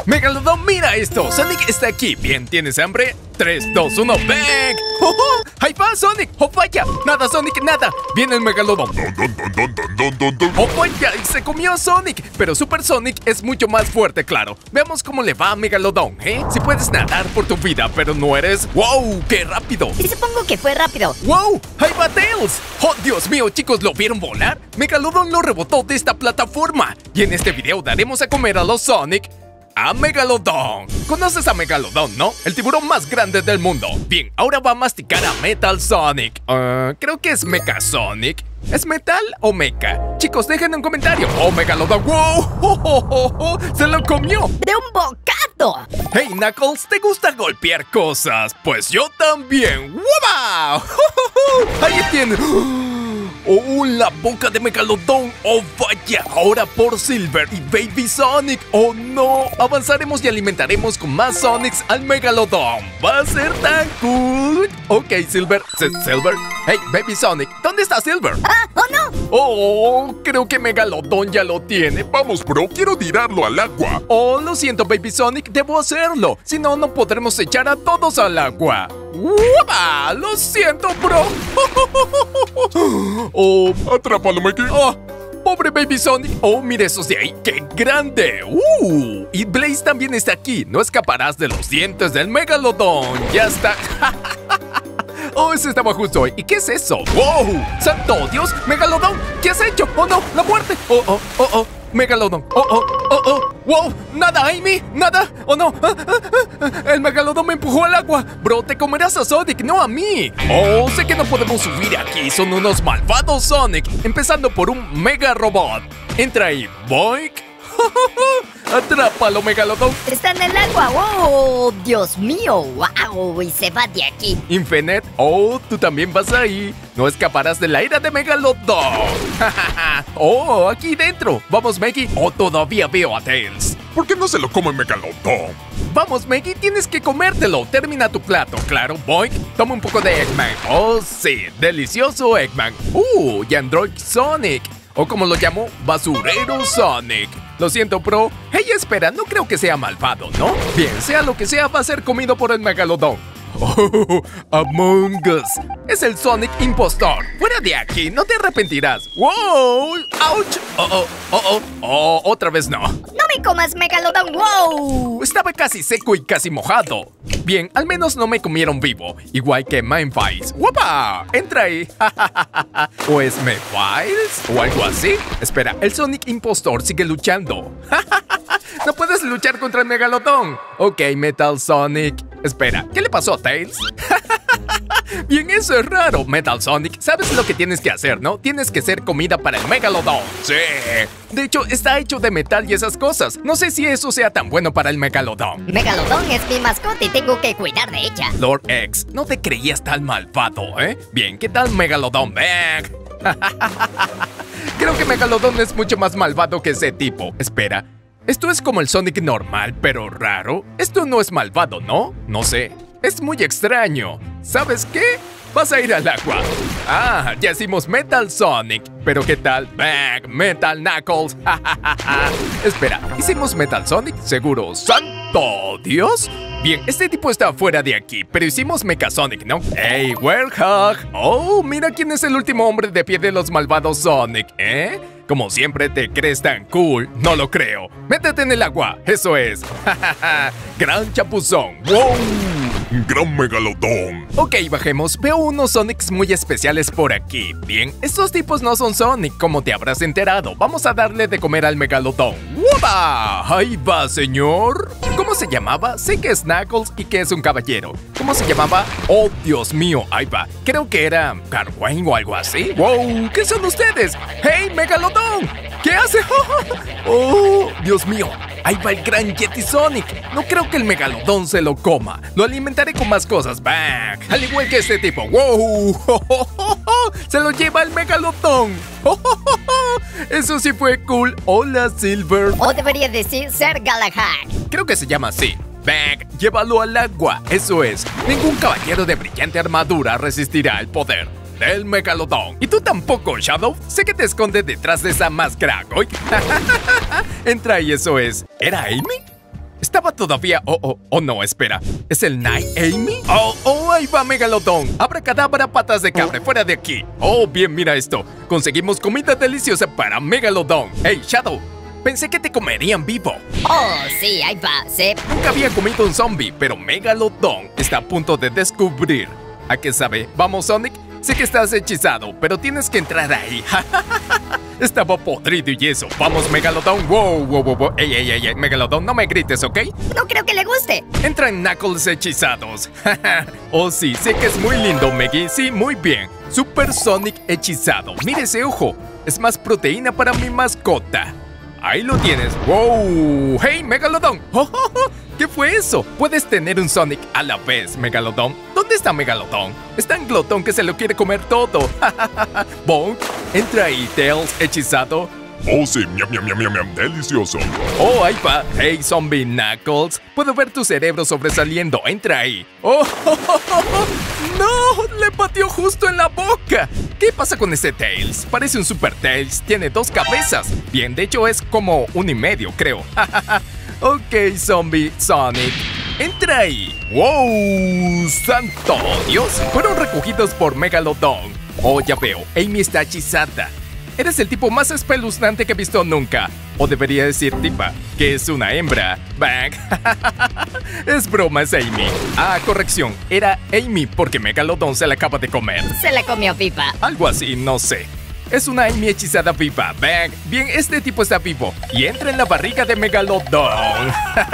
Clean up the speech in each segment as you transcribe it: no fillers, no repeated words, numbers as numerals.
Megalodon, mira esto. Sonic está aquí. Bien, ¿tienes hambre? 3, 2, 1, ¡bang! ¡Oh, oh! ¡Ahí va Sonic! ¡Oh, vaya! ¡Nada, Sonic, nada! Viene el Megalodon. ¡Oh, vaya! Y se comió a Sonic. Pero Super Sonic es mucho más fuerte, claro. Veamos cómo le va a Megalodon, ¿eh? Si puedes nadar por tu vida, pero no eres... ¡Wow! ¡Qué rápido! Y supongo que fue rápido. ¡Wow! ¡Ahí va Tails! ¡Oh, Dios mío, chicos! ¿Lo vieron volar? Megalodon lo rebotó de esta plataforma. Y en este video daremos a comer a los Sonic a Megalodon. ¿Conoces a Megalodon, no? El tiburón más grande del mundo. Bien, ahora va a masticar a Metal Sonic. Creo que es Mecha Sonic. ¿Es Metal o Mecha? Chicos, dejen un comentario. ¡Oh, Megalodon! ¡Wow! ¡Oh, oh, oh, oh! ¡Se lo comió! ¡De un bocado! Hey, Knuckles, ¿te gusta golpear cosas? Pues yo también. ¡Wow! ¡Ahí tiene! ¡Oh, la boca de Megalodon! ¡Oh, vaya! Ahora por Silver y Baby Sonic. ¡Oh, no! Avanzaremos y alimentaremos con más Sonics al Megalodon. ¡Va a ser tan cool! Ok, Silver. Silver. Hey, Baby Sonic, ¿dónde está Silver? ¡Ah! ¡Oh, no! Oh, creo que Megalodon ya lo tiene. Vamos, bro, quiero tirarlo al agua. Oh, lo siento, Baby Sonic, debo hacerlo. Si no, no podremos echar a todos al agua. ¡Upa! ¡Lo siento, bro! Oh, atrápalo, Mickey. Oh, pobre Baby Sonic. Oh, mira esos de ahí. ¡Qué grande! Y Blaze también está aquí. No escaparás de los dientes del Megalodon. Ya está. Oh, ese estaba justo ahí. ¿Y qué es eso? ¡Wow! ¡Santo Dios! ¡Megalodon! ¿Qué has hecho? ¡Oh, no! ¡La muerte! ¡Oh, oh, oh, oh! ¡Megalodon! ¡Oh, oh, oh, oh! ¡Wow! ¡Nada, Amy! ¡Nada! ¡Oh, no! ¡El Megalodon me empujó al agua! ¡Bro, te comerás a Sonic, no a mí! ¡Oh, sé que no podemos subir aquí! ¡Son unos malvados Sonic! Empezando por un Mega Robot. Entra ahí, boink. ¡Atrápalo, Megalodon! ¡Está en el agua! ¡Oh, Dios mío! ¡Wow! Y se va de aquí. Infinite, oh, tú también vas ahí. No escaparás de la ira de Megalodon. Oh, aquí dentro. Vamos, Maggie. Oh, todavía veo a Tails. ¿Por qué no se lo come Megalodon? Vamos, Maggie, tienes que comértelo. Termina tu plato, claro, boink. Toma un poco de Eggman. Oh, sí, delicioso Eggman. Y Android Sonic. O como lo llamo, Basurero Sonic. Lo siento, pro. Hey, espera, no creo que sea malvado, ¿no? Bien, sea lo que sea, va a ser comido por el Megalodon. Oh, Among Us. Es el Sonic impostor. Fuera de aquí, no te arrepentirás. ¡Wow! ¡Ouch! Oh, otra vez no. ¡No me comas, Megalodon! ¡Wow! Estaba casi seco y casi mojado. Bien, al menos no me comieron vivo. Igual que Mindfiles. ¡Guapa! Entra ahí. ¿O es Mindfiles? ¿O algo así? Espera, el Sonic impostor sigue luchando. No puedes luchar contra el Megalodon. Ok, Metal Sonic. Espera, ¿qué le pasó a Tails? Bien, eso es raro, Metal Sonic. ¿Sabes lo que tienes que hacer, no? Tienes que ser comida para el Megalodon. Sí. De hecho, está hecho de metal y esas cosas. No sé si eso sea tan bueno para el Megalodon. Megalodon es mi mascota y tengo que cuidar de ella. Lord X, no te creías tan malvado, ¿eh? Bien, ¿qué tal Megalodon? ¡Bang! Creo que Megalodon es mucho más malvado que ese tipo. Espera. Esto es como el Sonic normal, pero raro. Esto no es malvado, ¿no? No sé. Es muy extraño. ¿Sabes qué? Vas a ir al agua. Ah, ya hicimos Metal Sonic. Pero ¿qué tal? Bang, Metal Knuckles. Espera, ¿hicimos Metal Sonic? ¿Seguro? ¡Santo Dios! Bien, este tipo está fuera de aquí, pero hicimos Mecha Sonic, ¿no? ¡Hey, Werehog! Oh, mira quién es el último hombre de pie de los malvados Sonic, ¿eh? Como siempre te crees tan cool, no lo creo. Métete en el agua, eso es. Gran chapuzón. ¡Wow! Gran Megalodon. Ok, bajemos. Veo unos Sonics muy especiales por aquí. Bien, estos tipos no son Sonic, como te habrás enterado. Vamos a darle de comer al Megalodon. ¡Wupa! Ahí va, señor. ¿Cómo se llamaba? Sé que es Knuckles y que es un caballero. ¿Cómo se llamaba? Oh, Dios mío, ahí va. Creo que era Carwine o algo así. ¡Wow! ¿Qué son ustedes? ¡Hey, Megalodon! ¿Qué hace? ¡Oh, Dios mío! Ahí va el gran Yeti Sonic. No creo que el Megalodon se lo coma. Lo alimentaré con más cosas. ¡Bang! Al igual que este tipo. ¡Wow! ¡Se lo lleva el Megalodon! Eso sí fue cool. Hola, Silver. O debería decir Ser Galahad. Creo que se llama así. Bang, llévalo al agua. Eso es. Ningún caballero de brillante armadura resistirá el poder del Megalodon. Y tú tampoco, Shadow. Sé que te escondes detrás de esa máscara. Entra y eso es. ¿Era Amy? Estaba estaba todavía... Oh, no, espera. ¿Es el Night Amy? Oh, ahí va Megalodon. Abracadabra, patas de cabra, fuera de aquí. Oh, bien, mira esto. Conseguimos comida deliciosa para Megalodon. Hey, Shadow, pensé que te comerían vivo. Oh, sí, ahí va, sí. Nunca había comido un zombie, pero Megalodon está a punto de descubrir. ¿A qué sabe? Vamos, Sonic. Sé que estás hechizado, pero tienes que entrar ahí. Estaba podrido y eso. Vamos, Megalodon. Wow. Ey, Megalodon, no me grites, ¿ok? No creo que le guste. Entra en Knuckles hechizados. Oh, sí, sé que es muy lindo, Meggy. Sí, muy bien. Super Sonic hechizado. Mire ese ojo. Es más proteína para mi mascota. Ahí lo tienes. ¡Wow! ¡Hey, Megalodon! ¿Qué fue eso? Puedes tener un Sonic a la vez, Megalodon. ¿Dónde está Megalodon? Es tan glotón que se lo quiere comer todo. Bonk, entra ahí, Tails, hechizado. Oh, sí, miam, delicioso. Oh, ahí va. Hey, Zombie Knuckles. Puedo ver tu cerebro sobresaliendo. Entra ahí. Oh, no, le pateó justo en la boca. ¿Qué pasa con ese Tails? Parece un Super Tails. Tiene 2 cabezas. Bien, de hecho es como 1.5, creo. Ok, Zombie Sonic. Entra ahí. ¡Wow! ¡Santo Dios! Fueron recogidos por Megalodon. Oh, ya veo. Amy está hechizada. Eres el tipo más espeluznante que he visto nunca. O debería decir tipa, que es una hembra. Bang. Es broma, es Amy. Ah, corrección. Era Amy porque Megalodon se la acaba de comer. Se la comió Pipa. Algo así, no sé. Es una Amy hechizada viva. Bang. Bien, este tipo está vivo. Y entra en la barriga de Megalodon.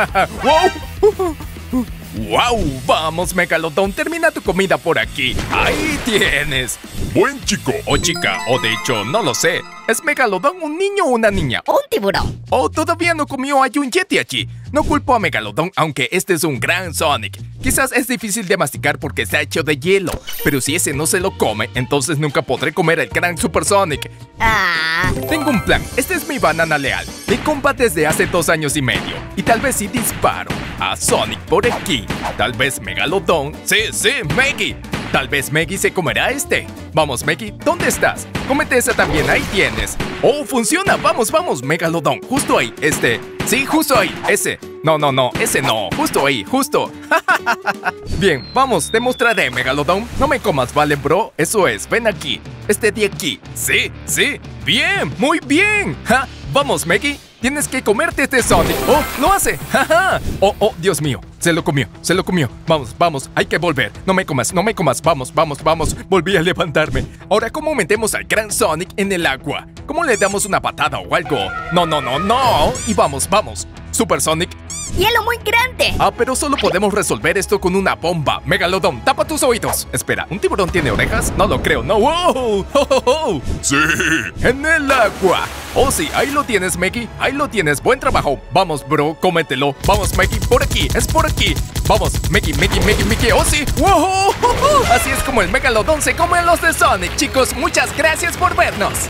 ¡Wow! ¡Wow! Vamos, Megalodon, termina tu comida por aquí. ¡Ahí tienes! Buen chico. O chica, o de hecho, no lo sé. ¿Es Megalodon un niño o una niña? Un tiburón. Oh, todavía no comió, hay un Yeti allí. No culpo a Megalodon, aunque este es un gran Sonic. Quizás es difícil de masticar porque está hecho de hielo. Pero si ese no se lo come, entonces nunca podré comer el gran Super Sonic. Tengo un plan, este es mi banana leal. Mi compa desde hace 2 años y medio. Y tal vez si disparo a Sonic por aquí, tal vez Megalodon... Sí, Meggy. Tal vez Meggy se comerá este. Vamos, Meggy, ¿dónde estás? Cómete esa también, ahí tienes. Oh, funciona, vamos, Megalodon, justo ahí, sí, justo ahí, ese. No, ese no, justo ahí, justo. Bien, vamos, te mostraré, Megalodon. No me comas, ¿vale, bro? Eso es, ven aquí, de aquí. Sí, bien, muy bien. Vamos, Meggy. Tienes que comerte este Sonic. ¡Oh, lo hace! ¡Ja! Oh, Dios mío. Se lo comió. Vamos. Hay que volver. No me comas. Vamos. Volví a levantarme. Ahora, ¿cómo metemos al gran Sonic en el agua? ¿Cómo le damos una patada o algo? No. Y vamos. Super Sonic. ¡Hielo muy grande! Pero solo podemos resolver esto con una bomba. Megalodon, tapa tus oídos. Espera, ¿un tiburón tiene orejas? No lo creo, no. ¡Wow! Sí. En el agua. Oh, sí, ahí lo tienes, Meggy. Ahí lo tienes, buen trabajo. Vamos, bro, cómetelo. Vamos, Meggy, por aquí, es por aquí. Vamos, Meggy. Oh, sí. ¡Wow! Así es como el Megalodon se come a los de Sonic. Chicos, muchas gracias por vernos.